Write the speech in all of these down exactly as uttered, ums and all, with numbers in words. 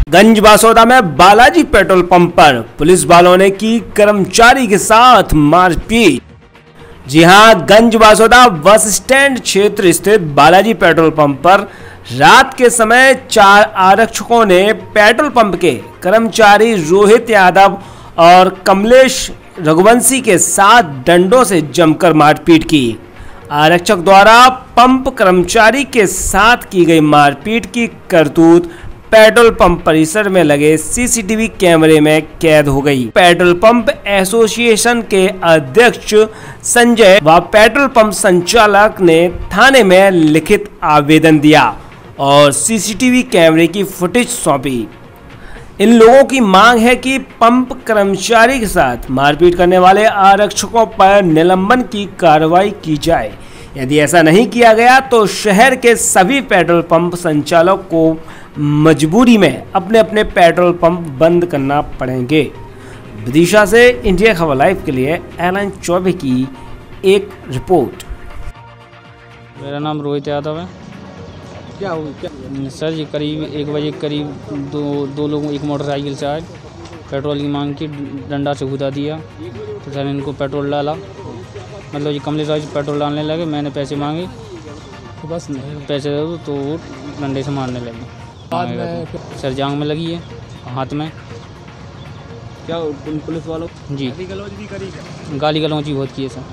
गंज बासोदा में Balaji petrol pump पर police वालों ने की कर्मचारी के साथ मारपीट। जी हां, गंज बासोदा बस स्टैंड क्षेत्र स्थित बालाजी पेट्रोल पंप पर रात के समय चार आरक्षकों ने पेट्रोल पंप के कर्मचारी रोहित यादव और कमलेश रघुवंशी के साथ डंडों से जमकर मारपीट की। आरक्षक द्वारा पंप कर्मचारी के साथ की गई मारपीट की करतूत पेट्रोल पंप परिसर में लगे सीसीटीवी कैमरे में कैद हो गई। पेट्रोल पंप एसोसिएशन के अध्यक्ष संजय व पेट्रोल पंप संचालक ने थाने में लिखित आवेदन दिया और सीसीटीवी कैमरे की फुटेज सौंपी। इन लोगों की मांग है कि पंप कर्मचारी के साथ मारपीट करने वाले आरक्षकों पर निलंबन की कार्रवाई की जाए। यदि ऐसा नहीं किया गया तो शहर के सभी पेट्रोल पंप संचालक को मजबूरी में अपने अपने पेट्रोल पंप बंद करना पड़ेंगे। विदिशा से इंडिया खबर लाइव के लिए एलन चौबे की एक रिपोर्ट। मेरा नाम रोहित यादव है। क्या हुआ क्या? सर जी करीब एक बजे करीब दो दो लोग एक मोटरसाइकिल से आए, पेट्रोल की मांग की, डंडा से घुसा दिया तो सर इनको पेट्रोल डाला। मतलब ये कमलेश भाई पेट्रोल डालने लगे, मैंने पैसे मांगे तो बस पैसे दे दो तो वो डंडे से मारने लगे। बाद में सर जांग में लगी है, हाथ में। क्या पुलिस वालों जी गाली गलौज भी करी? गाली गलौजी बहुत की है सर।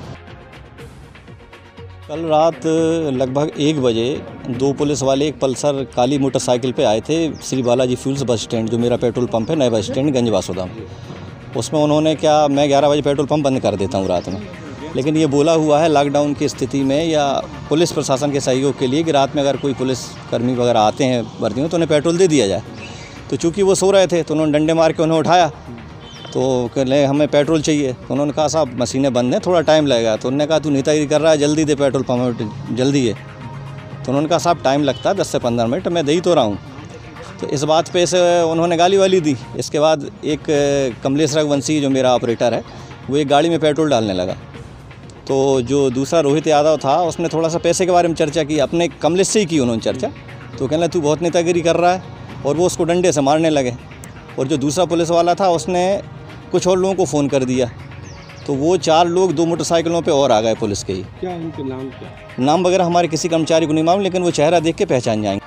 कल रात लगभग एक बजे दो पुलिस वाले एक पल्सर काली मोटरसाइकिल पे आए थे Shri Balaji fuels bus stand, जो मेरा पेट्रोल पंप है, नया बस स्टैंड गंज बासोदा। उसमें उन्होंने क्या, मैं ग्यारह बजे पेट्रोल पंप बंद कर देता हूँ रात में, लेकिन ये बोला हुआ है लॉकडाउन की स्थिति में या पुलिस प्रशासन के सहयोग के लिए कि रात में अगर कोई पुलिस कर्मी वगैरह आते हैं वर्दी में तो उन्हें पेट्रोल दे दिया जाए। तो चूँकि वो सो रहे थे तो उन्होंने डंडे मार के उन्हें उठाया, तो कहले हमें पेट्रोल चाहिए। तो उन्होंने कहा साहब मशीनें बंद हैं, थोड़ा टाइम लगेगा। तो उन्होंने कहा तू नेतागिरी कर रहा है, जल्दी दे पेट्रोल पंप में, जल्दी है। तो उन्होंने कहा साहब टाइम लगता है दस से पंद्रह मिनट, मैं दे ही तो रहा हूँ। तो इस बात पे से उन्होंने गाली वाली दी। इसके बाद एक कमलेश रघुवंशी जो मेरा ऑपरेटर है, वो एक गाड़ी में पेट्रोल डालने लगा। तो जो दूसरा रोहित यादव था उसने थोड़ा सा पैसे के बारे में चर्चा की, अपने कमलेश से ही की उन्होंने चर्चा। तो कहने तू बहुत नेतागिरी कर रहा है, और वो उसको डंडे से मारने लगे। और जो दूसरा पुलिस वाला था उसने कुछ और लोगों को फ़ोन कर दिया, तो वो चार लोग दो मोटरसाइकिलों पे और आ गए पुलिस के ही। क्या उनके नाम क्या? नाम वगैरह हमारे किसी कर्मचारी को नहीं मालूम, लेकिन वो चेहरा देख के पहचान जाएंगे।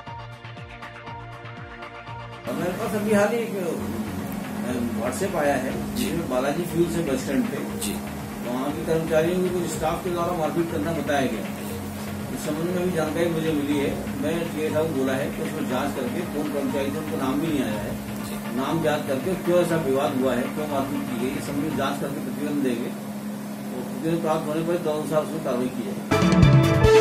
मेरे पास अभी हाल ही व्हाट्सएप आया है जिसमें बालाजी फ्यूल से बस स्टैंड पे जी वहाँ के कर्मचारियों को कुछ स्टाफ के द्वारा मारपीट करना बताया गया। इस संबंध में भी जानकारी मुझे मिली है। मैं टी साहब बोला है कि उसमें जांच करके कौन कर्मचारी थे, उनको नाम भी नहीं आया है, नाम जांच करके क्यों ऐसा विवाद हुआ है, क्यों मारपीट की गई, इस संबंध में जांच करके प्रतिवेदन देंगे और प्रतिवेदन प्राप्त होने पर तदनुसार उसमें कार्रवाई की जाएगी।